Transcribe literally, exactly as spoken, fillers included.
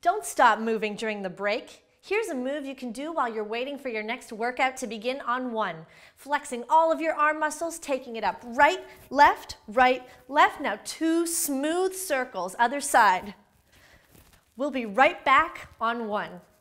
Don't stop moving during the break. Here's a move you can do while you're waiting for your next workout to begin on one. Flexing all of your arm muscles, taking it up. Right, left, right, left. Now two smooth circles, other side. We'll be right back on one.